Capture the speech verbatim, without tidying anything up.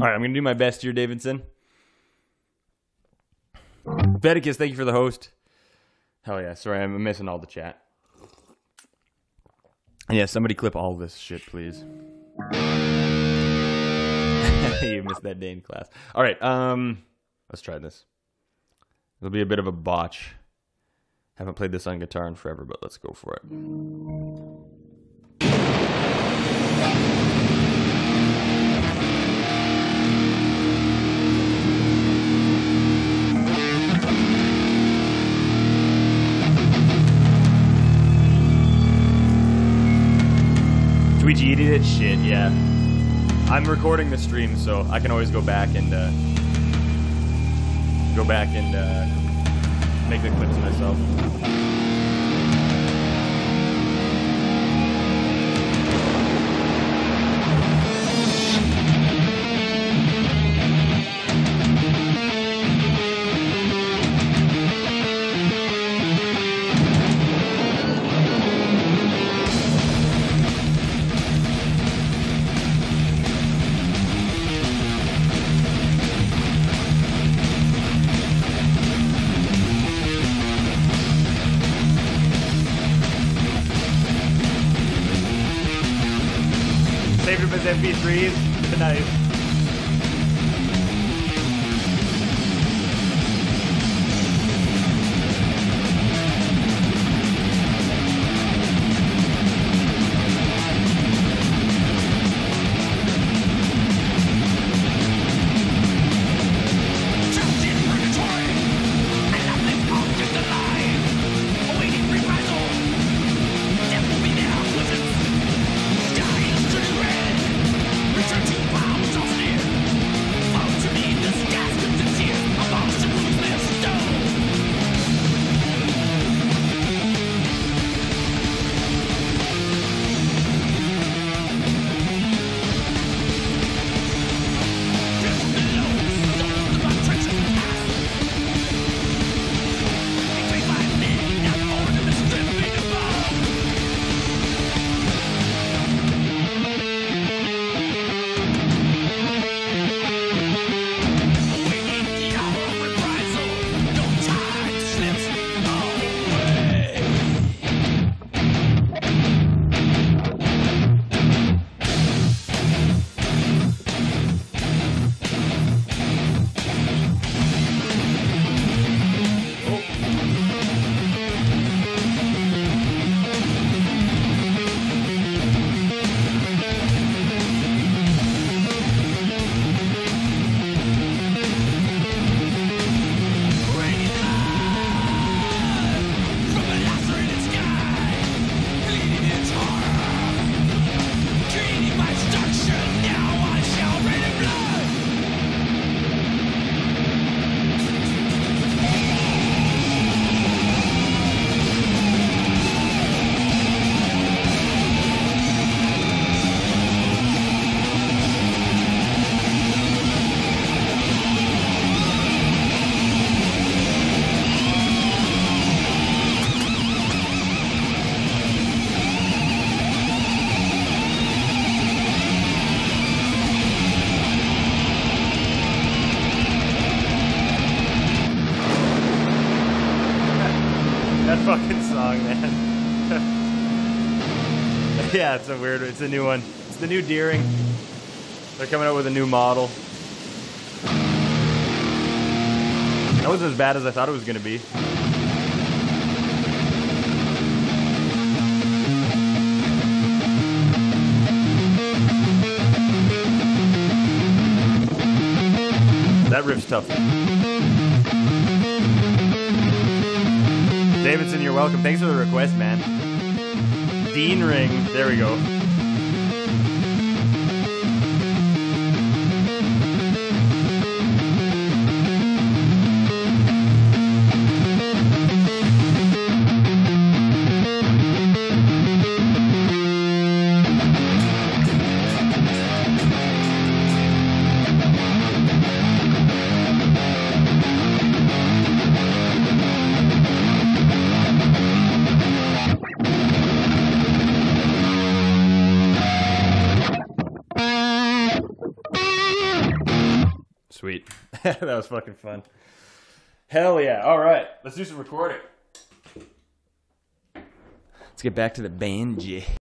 right, I'm going to do my best here, Davidson. Vedicus, thank you for the host. Hell yeah. Sorry, I'm missing all the chat. Yeah, somebody clip all this shit, please. You missed that day in class. All right, um, let's try this. It'll be a bit of a botch. Haven't played this on guitar in forever, but let's go for it. Twitchy, you did it? Shit, yeah. I'm recording the stream, so I can always go back and uh, go back and uh, make the clips myself. M P threes. Nice. Yeah, it's a weird, it's a new one. It's the new Deering. They're coming out with a new model. That wasn't as bad as I thought it was going to be. That riff's tough. Davidson, you're welcome. Thanks for the request, man. Dean Ring. There we go. Sweet. That was fucking fun. Hell yeah. All right. Let's do some recording. Let's get back to the banjo.